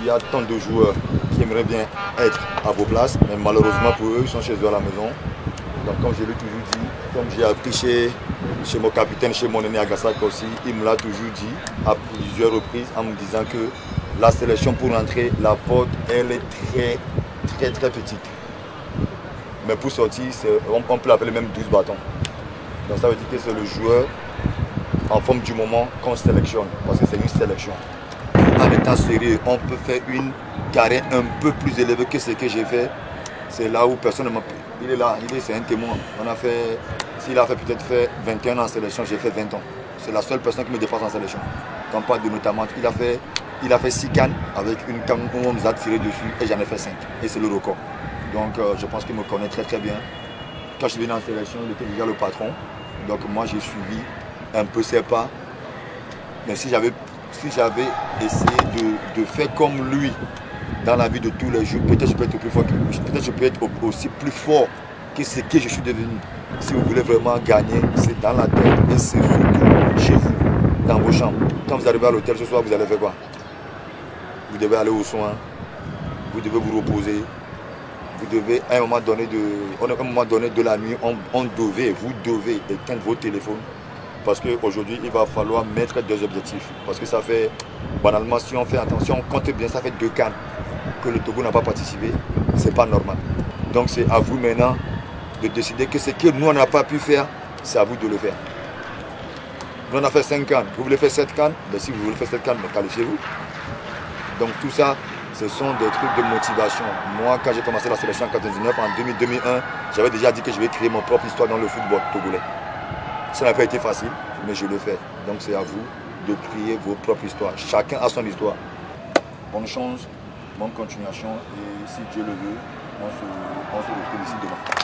il y a tant de joueurs qui aimeraient bien être à vos places, mais malheureusement pour eux, ils sont chez eux à la maison. Donc comme je l'ai toujours dit, comme j'ai appris chez mon capitaine, chez mon aîné Agassak aussi, il me l'a toujours dit à plusieurs reprises en me disant que la sélection pour rentrer, la porte, elle est très petite. Mais pour sortir, on peut l'appeler même 12 bâtons. Donc ça veut dire que c'est le joueur en forme du moment qu'on sélectionne, parce que c'est une sélection. En étant sérieux, on peut faire une carrière un peu plus élevée que ce que j'ai fait. C'est là où personne ne m'a... Il est là, c'est un témoin. S'il a fait peut-être 21 ans en sélection, j'ai fait 20 ans. C'est la seule personne qui me dépasse en sélection. Quand on parle de notamment, il a fait 6 cannes avec une canne où on nous a tiré dessus et j'en ai fait 5. Et c'est le record. Donc je pense qu'il me connaît très bien. Quand je suis venu en sélection, il était déjà le patron. Donc moi j'ai suivi un peu ses pas. Mais si j'avais essayé de faire comme lui dans la vie de tous les jours, peut-être je peux être plus fort que lui. Peut-être je peux être aussi plus fort que ce que je suis devenu. Si vous voulez vraiment gagner, c'est dans la tête et c'est surtout chez vous, dans vos chambres. Quand vous arrivez à l'hôtel ce soir, vous allez faire quoi? Vous devez aller aux soins, vous devez vous reposer. Vous devez, à un moment donné de la nuit, vous devez éteindre vos téléphones. Parce qu'aujourd'hui, il va falloir mettre des objectifs. Parce que ça fait, banalement, si on fait attention, on compte bien, ça fait 2 cannes que le Togo n'a pas participé. C'est pas normal. Donc c'est à vous maintenant de décider que ce que nous, on n'a pas pu faire, c'est à vous de le faire. Nous, on a fait 5 cannes. Vous voulez faire 7 cannes? Ben, si vous voulez faire 7 cannes, qualifiez-vous. Donc tout ça, ce sont des trucs de motivation. Moi, quand j'ai commencé la sélection en 99, en 2001, j'avais déjà dit que je vais créer mon propre histoire dans le football togolais. Ça n'a pas été facile, mais je le fais. Donc c'est à vous de créer vos propres histoires. Chacun a son histoire. Bonne chance, bonne continuation et si Dieu le veut, on se retrouve ici demain.